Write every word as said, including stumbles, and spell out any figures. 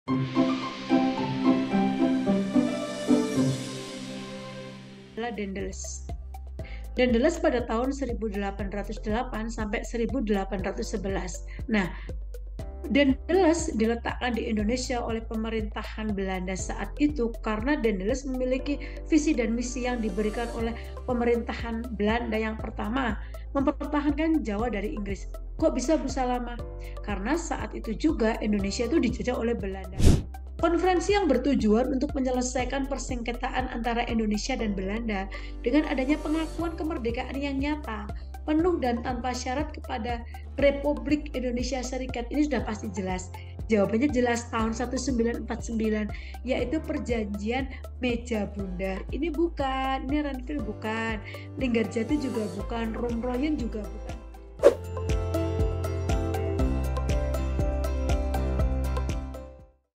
adalah Daendels. Daendels pada tahun seribu delapan ratus delapan sampai seribu delapan ratus sebelas. Nah, Daendels diletakkan di Indonesia oleh pemerintahan Belanda saat itu karena Daendels memiliki visi dan misi yang diberikan oleh pemerintahan Belanda. Yang pertama, mempertahankan Jawa dari Inggris. Kok bisa bisa lama? Karena saat itu juga Indonesia itu dijajah oleh Belanda. Konferensi yang bertujuan untuk menyelesaikan persengketaan antara Indonesia dan Belanda dengan adanya pengakuan kemerdekaan yang nyata, penuh dan tanpa syarat kepada Republik Indonesia Serikat. Ini sudah pasti jelas. Jawabannya jelas, tahun seribu sembilan ratus empat puluh sembilan, yaitu perjanjian Meja Bundar. Ini bukan, ini Renville bukan, Linggarjati juga bukan, Romroyen juga bukan.